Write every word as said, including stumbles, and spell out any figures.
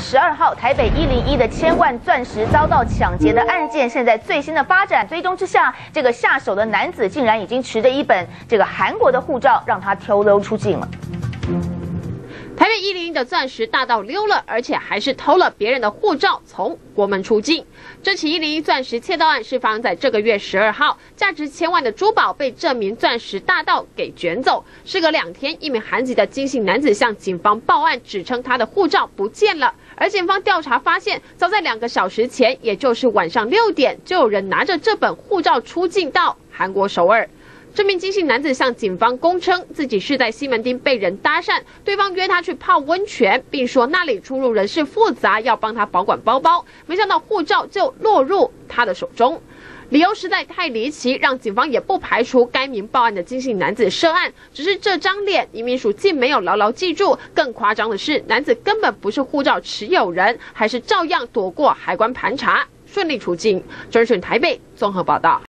十二号，台北一零一的千万钻石遭到抢劫的案件，现在最新的发展追踪之下，这个下手的男子竟然已经持着一本这个韩国的护照，让他偷溜出境了。 台北一零一的钻石大盗溜了，而且还是偷了别人的护照，从国门出境。这起一零一钻石窃盗案是发生在这个月十二号，价值千万的珠宝被这名钻石大盗给卷走。事隔两天，一名韩籍的金姓男子向警方报案，指称他的护照不见了。而警方调查发现，早在两个小时前，也就是晚上六点，就有人拿着这本护照出境到韩国首尔。 这名金姓男子向警方供称，自己是在西门町被人搭讪，对方约他去泡温泉，并说那里出入人事复杂，要帮他保管包包。没想到护照就落入他的手中，理由实在太离奇，让警方也不排除该名报案的金姓男子涉案。只是这张脸，移民署竟没有牢牢记住。更夸张的是，男子根本不是护照持有人，还是照样躲过海关盘查，顺利出境。专选台北综合报道。